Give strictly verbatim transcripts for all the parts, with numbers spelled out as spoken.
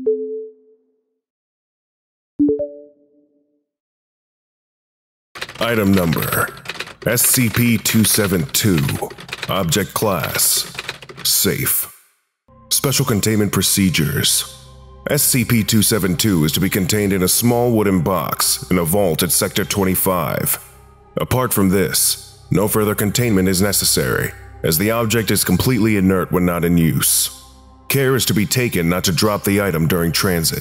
Item number S C P two seventy-two. Object Class Safe. Special Containment Procedures. S C P two seventy-two is to be contained in a small wooden box in a vault at Sector twenty-five. Apart from this, no further containment is necessary, as the object is completely inert when not in use. Care is to be taken not to drop the item during transit.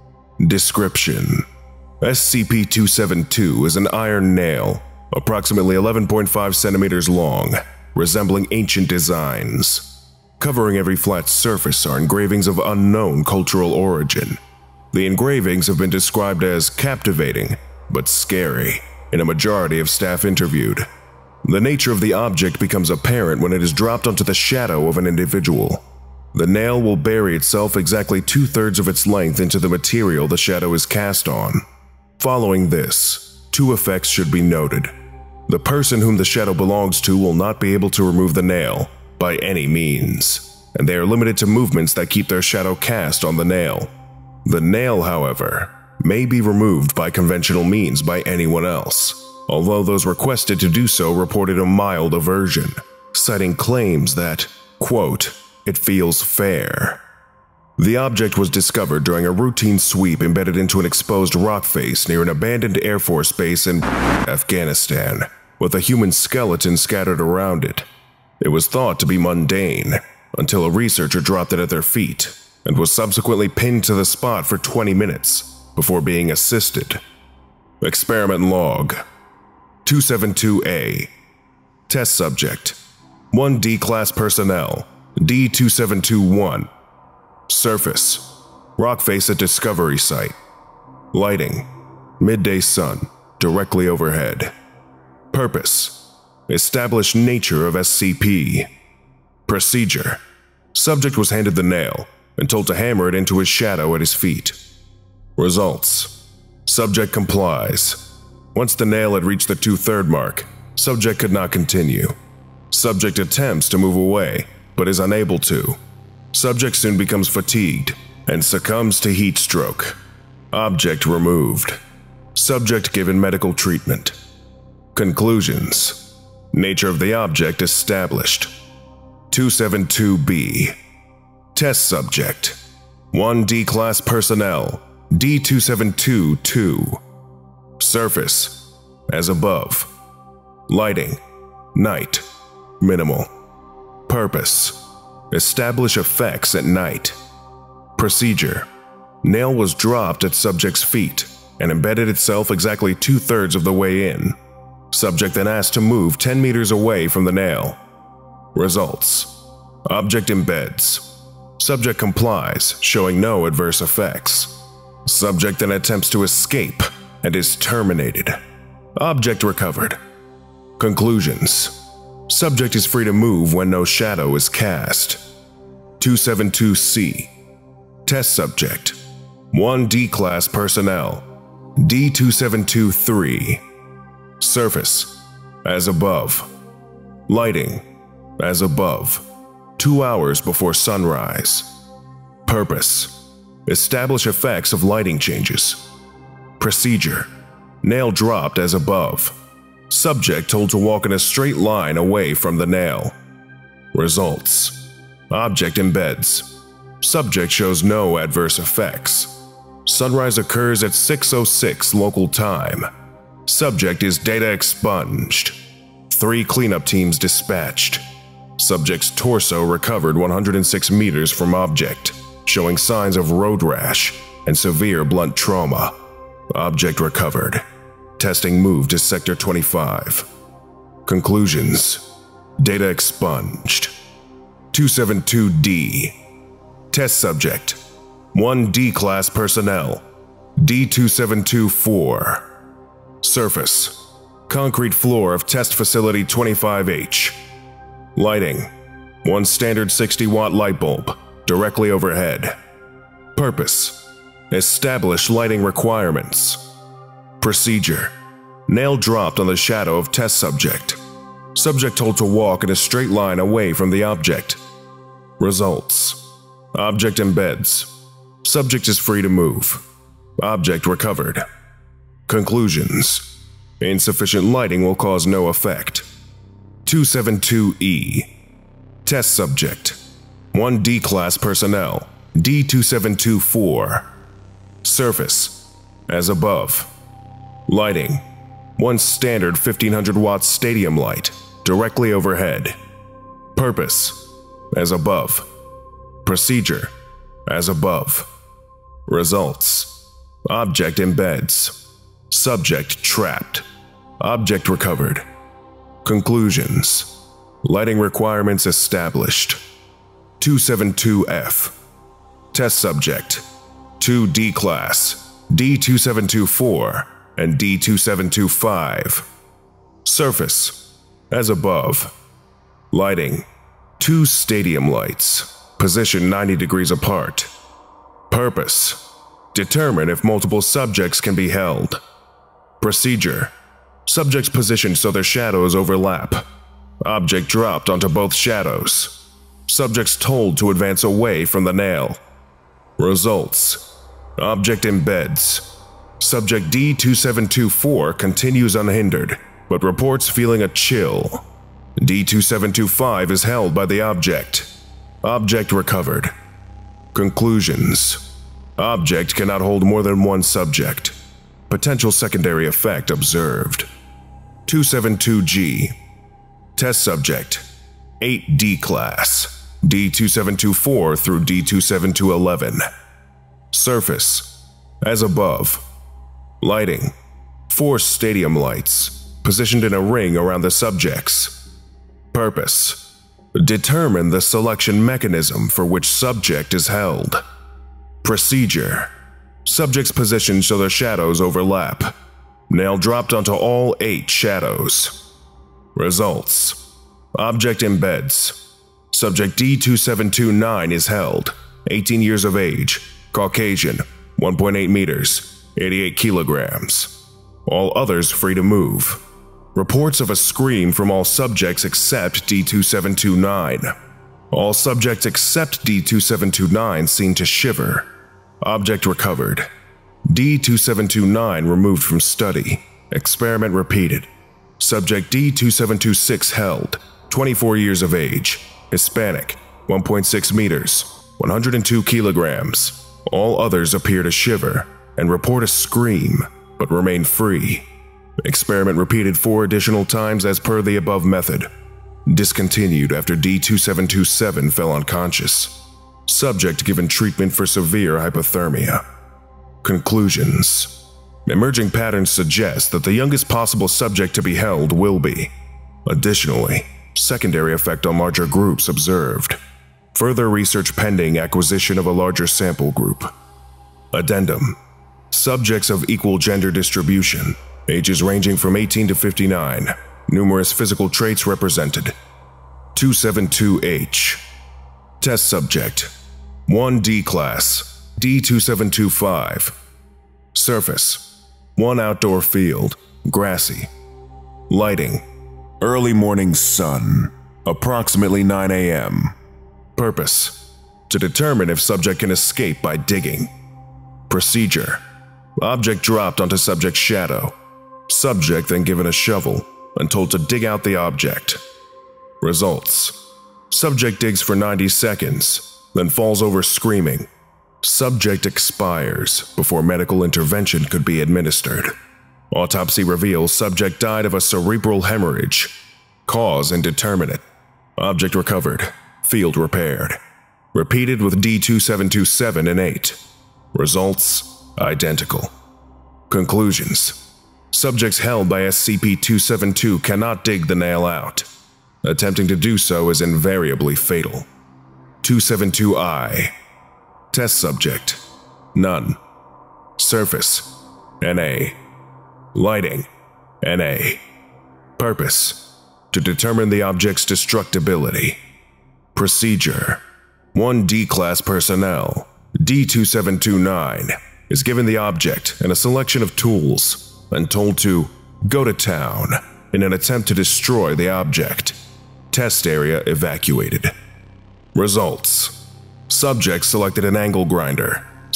Description: S C P two seventy-two is an iron nail, approximately eleven point five centimeters long, resembling ancient designs. Covering every flat surface are engravings of unknown cultural origin. The engravings have been described as captivating, but scary, in a majority of staff interviewed. The nature of the object becomes apparent when it is dropped onto the shadow of an individual. The nail will bury itself exactly two-thirds of its length into the material the shadow is cast on. Following this, two effects should be noted. The person whom the shadow belongs to will not be able to remove the nail by any means, and they are limited to movements that keep their shadow cast on the nail. The nail, however, may be removed by conventional means by anyone else, although those requested to do so reported a mild aversion, citing claims that, quote, "it feels fair." The object was discovered during a routine sweep embedded into an exposed rock face near an abandoned Air Force base in Afghanistan, with a human skeleton scattered around it. It was thought to be mundane, until a researcher dropped it at their feet, and was subsequently pinned to the spot for twenty minutes before being assisted. Experiment Log two seventy-two A. Test Subject: one D Class Personnel, D two seven two one. Surface: rock face at Discovery Site. Lighting: midday sun, directly overhead. Purpose: establish nature of S C P. Procedure: subject was handed the nail and told to hammer it into his shadow at his feet. Results: subject complies. Once the nail had reached the two-third mark, subject could not continue. Subject attempts to move away, but is unable to. Subject soon becomes fatigued and succumbs to heat stroke. Object removed. Subject given medical treatment. Conclusions: nature of the object established. two seventy-two B. Test Subject: one D Class Personnel, D two seventy-two two. Surface: as above. Lighting: night, minimal. Purpose: establish effects at night. Procedure: nail was dropped at subject's feet and embedded itself exactly two-thirds of the way in. Subject then asked to move ten meters away from the nail. Results: object embeds. Subject complies, showing no adverse effects. Subject then attempts to escape and is terminated. Object recovered. Conclusions: subject is free to move when no shadow is cast. two seventy-two C. Test Subject: one D Class Personnel, D two seventy-two three. Surface: as above. Lighting: as above. Two hours before sunrise. Purpose: establish effects of lighting changes. Procedure: nail dropped as above. Subject told to walk in a straight line away from the nail. Results: object embeds. Subject shows no adverse effects. Sunrise occurs at six oh six local time. Subject is data expunged. Three cleanup teams dispatched. Subject's torso recovered one hundred six meters from object, showing signs of road rash and severe blunt trauma. Object recovered. Testing moved to Sector twenty-five. Conclusions: data expunged. two seventy-two D. Test Subject: one D Class Personnel, D two seventy-two four. Surface: concrete floor of Test Facility twenty-five H. Lighting: one standard sixty watt light bulb, directly overhead. Purpose: establish lighting requirements. Procedure: nail dropped on the shadow of test subject. Subject told to walk in a straight line away from the object. Results: object embeds. Subject is free to move. Object recovered. Conclusions. Insufficient lighting will cause no effect. two seventy-two E. Test subject. one D class personnel. D two seven two four. Surface. As above. Lighting. One standard fifteen hundred watt stadium light, directly overhead. Purpose. As above. Procedure. As above. Results. Object embeds. Subject trapped. Object recovered. Conclusions. Lighting requirements established. two seventy-two F. Test subject. two D class. D two seven two four and D two seven two five. Surface. As above. Lighting. Two stadium lights, positioned ninety degrees apart. Purpose. Determine if multiple subjects can be held. Procedure. Subjects positioned so their shadows overlap. Object dropped onto both shadows. Subjects told to advance away from the nail. Results. Object embeds. Subject D two seven two four continues unhindered, but reports feeling a chill. D two seven two five is held by the object. Object recovered. Conclusions. Object cannot hold more than one subject. Potential secondary effect observed. two seventy-two G. Test subject. eight D class. D two seven two four through D two seven two eleven. Surface. As above. Lighting. Four stadium lights, positioned in a ring around the subjects. Purpose. Determine the selection mechanism for which subject is held. Procedure. Subjects positioned so their shadows overlap. Nail dropped onto all eight shadows. Results. Object embeds. Subject D two seven two nine is held, eighteen years of age, Caucasian, one point eight meters, eighty-eight kilograms. All others free to move. Reports of a scream from all subjects except D two seven two nine. All subjects except D two seven two nine seem to shiver. Object recovered. D two seven two nine removed from study. Experiment repeated. Subject D two seven two six held, twenty-four years of age, Hispanic, one point six meters, one hundred two kilograms. All others appear to shiver and report a scream, but remain free. Experiment repeated four additional times as per the above method. Discontinued after D two seven two seven fell unconscious. Subject given treatment for severe hypothermia. Conclusions. Emerging patterns suggest that the youngest possible subject to be held will be. Additionally, secondary effect on larger groups observed. Further research pending acquisition of a larger sample group. Addendum. Subjects of equal gender distribution, ages ranging from eighteen to fifty-nine, numerous physical traits represented. two seventy-two H. Test subject. one D class, D two seven two five. Surface. One outdoor field, grassy. Lighting. Early morning sun, approximately nine A M Purpose. To determine if subject can escape by digging. Procedure. Object dropped onto subject's shadow. Subject then given a shovel and told to dig out the object. Results. Subject digs for ninety seconds, then falls over screaming. Subject expires before medical intervention could be administered. Autopsy reveals subject died of a cerebral hemorrhage. Cause indeterminate. Object recovered. Field repaired. Repeated with D two seven two seven and eight. Results identical. Conclusions. Subjects held by S C P two seventy-two cannot dig the nail out. Attempting to do so is invariably fatal. two seventy-two I. Test subject. None. Surface. N A. Lighting. N A. Purpose. To determine the object's destructibility. Procedure. one D class personnel, D two seven two nine, is given the object and a selection of tools and told to go to town in an attempt to destroy the object. Test area evacuated. Results. Subject selected an angle grinder,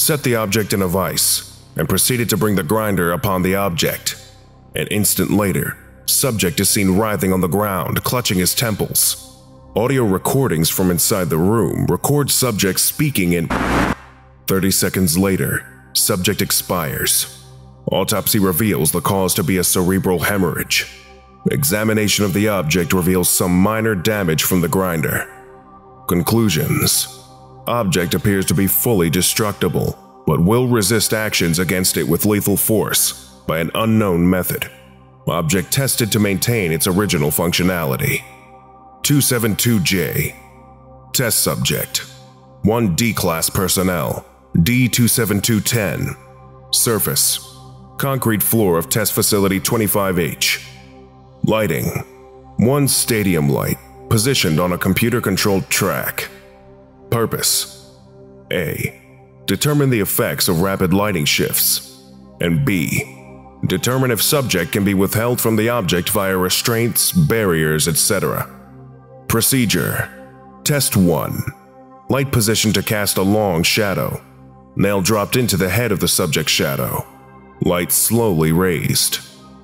set the object in a vise, and proceeded to bring the grinder upon the object. An instant later, subject is seen writhing on the ground, clutching his temples. Audio recordings from inside the room record subject speaking in. thirty seconds later, subject expires. Autopsy reveals the cause to be a cerebral hemorrhage. Examination of the object reveals some minor damage from the grinder. Conclusions: object appears to be fully destructible, but will resist actions against it with lethal force by an unknown method. Object tested to maintain its original functionality. two seventy-two J. Test subject: one D Class personnel, D two seventy-two ten. Surface: concrete floor of test facility twenty-five H. Lighting: one stadium light, positioned on a computer-controlled track. Purpose: A. Determine the effects of rapid lighting shifts, and B. Determine if subject can be withheld from the object via restraints, barriers, et cetera. Procedure: Test one. Light position to cast a long shadow. Nail dropped into the head of the subject's shadow. Light slowly raised.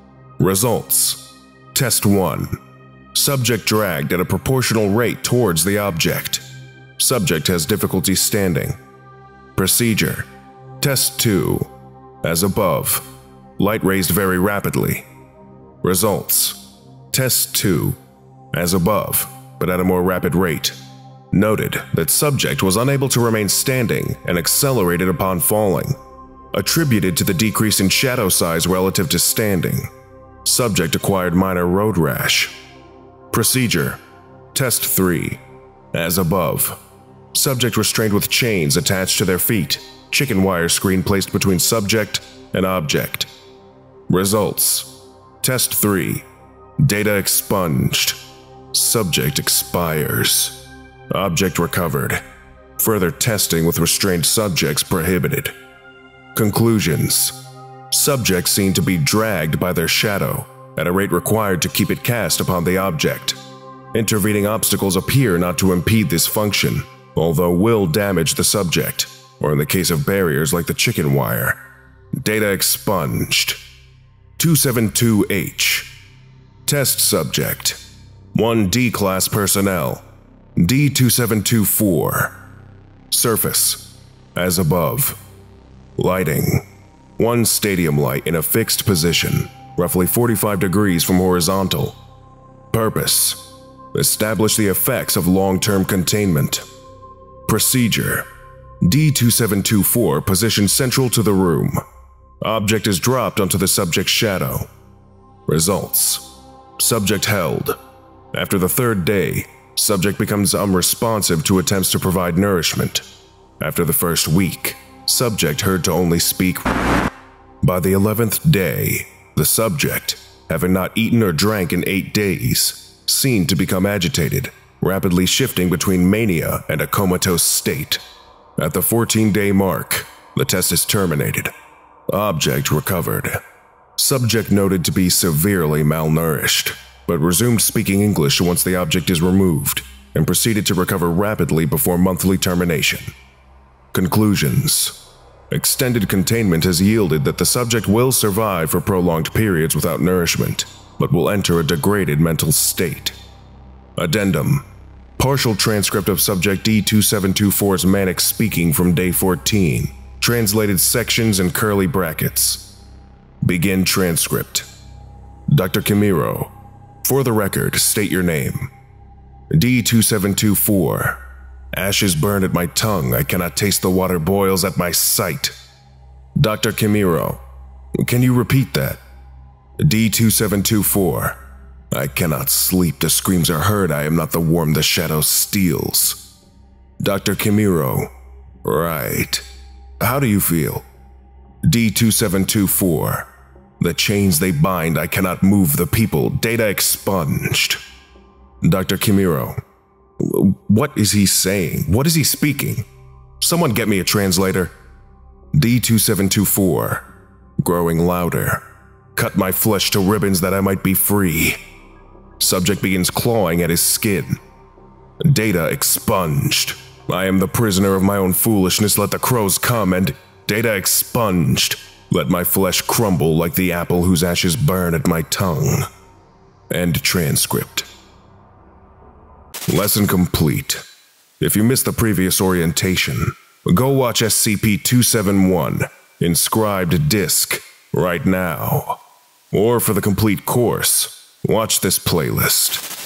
Results: Test one. Subject dragged at a proportional rate towards the object. Subject has difficulty standing. Procedure: Test two. As above. Light raised very rapidly. Results: Test two. As above, but at a more rapid rate. Noted that subject was unable to remain standing and accelerated upon falling. Attributed to the decrease in shadow size relative to standing. Subject acquired minor road rash. Procedure: Test three. As above. Subject restrained with chains attached to their feet. Chicken wire screen placed between subject and object. Results: Test three. Data expunged. Subject expires. Object recovered. Further testing with restrained subjects prohibited. Conclusions: Subjects seem to be dragged by their shadow at a rate required to keep it cast upon the object. Intervening obstacles appear not to impede this function, although will damage the subject, or in the case of barriers like the chicken wire. Data expunged. two seventy-two H. Test subject: one D Class personnel, D two seven two four. Surface: as above. Lighting: one stadium light in a fixed position, roughly forty-five degrees from horizontal. Purpose: establish the effects of long-term containment. Procedure: D two seven two four positioned central to the room. Object is dropped onto the subject's shadow. Results: subject held. After the third day, subject becomes unresponsive to attempts to provide nourishment. After the first week, subject heard to only speak. By the eleventh day, the subject, having not eaten or drank in eight days, seemed to become agitated, rapidly shifting between mania and a comatose state. At the fourteen-day mark, the test is terminated. Object recovered. Subject noted to be severely malnourished, but resumed speaking English once the object is removed, and proceeded to recover rapidly before monthly termination. Conclusions: Extended containment has yielded that the subject will survive for prolonged periods without nourishment, but will enter a degraded mental state. Addendum: Partial transcript of subject D two seven two four's manic speaking from day fourteen. Translated sections and curly brackets. Begin transcript. Doctor Kimiro, for the record, state your name. D two seven two four. Ashes burn at my tongue. I cannot taste the water boils at my sight. Doctor Kimiro, can you repeat that? D two seven two four. I cannot sleep. The screams are heard. I am not the worm the shadow steals. Doctor Kimiro, right. How do you feel? D two seven two four. The chains they bind, I cannot move the people. Data expunged. Doctor Kimiro, what is he saying? What is he speaking? Someone get me a translator. D two seven two four. Growing louder. Cut my flesh to ribbons that I might be free. Subject begins clawing at his skin. Data expunged. I am the prisoner of my own foolishness. Let the crows come and... Data expunged. Let my flesh crumble like the apple whose ashes burn at my tongue. End transcript. Lesson complete. If you missed the previous orientation, go watch S C P two seventy-one, Inscribed Disc, right now. Or for the complete course, watch this playlist.